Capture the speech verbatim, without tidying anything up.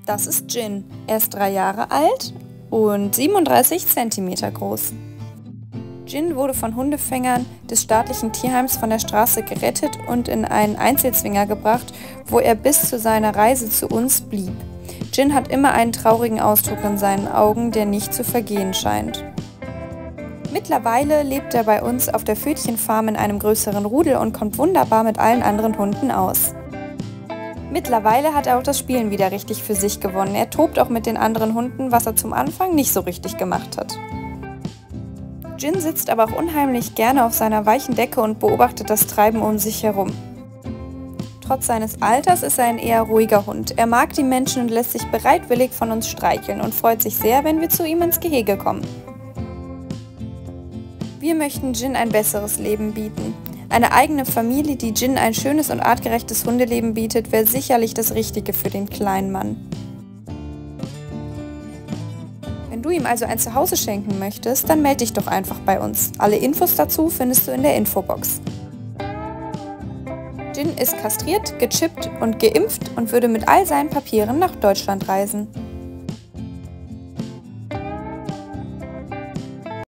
Das ist Jin. Er ist drei Jahre alt und siebenunddreißig Zentimeter groß. Jin wurde von Hundefängern des staatlichen Tierheims von der Straße gerettet und in einen Einzelzwinger gebracht, wo er bis zu seiner Reise zu uns blieb. Jin hat immer einen traurigen Ausdruck in seinen Augen, der nicht zu vergehen scheint. Mittlerweile lebt er bei uns auf der Pfötchenfarm in einem größeren Rudel und kommt wunderbar mit allen anderen Hunden aus. Mittlerweile hat er auch das Spielen wieder richtig für sich gewonnen. Er tobt auch mit den anderen Hunden, was er zum Anfang nicht so richtig gemacht hat. Jin sitzt aber auch unheimlich gerne auf seiner weichen Decke und beobachtet das Treiben um sich herum. Trotz seines Alters ist er ein eher ruhiger Hund. Er mag die Menschen und lässt sich bereitwillig von uns streicheln und freut sich sehr, wenn wir zu ihm ins Gehege kommen. Wir möchten Jin ein besseres Leben bieten. Eine eigene Familie, die Jin ein schönes und artgerechtes Hundeleben bietet, wäre sicherlich das Richtige für den kleinen Mann. Wenn du ihm also ein Zuhause schenken möchtest, dann melde dich doch einfach bei uns. Alle Infos dazu findest du in der Infobox. Jin ist kastriert, gechippt und geimpft und würde mit all seinen Papieren nach Deutschland reisen.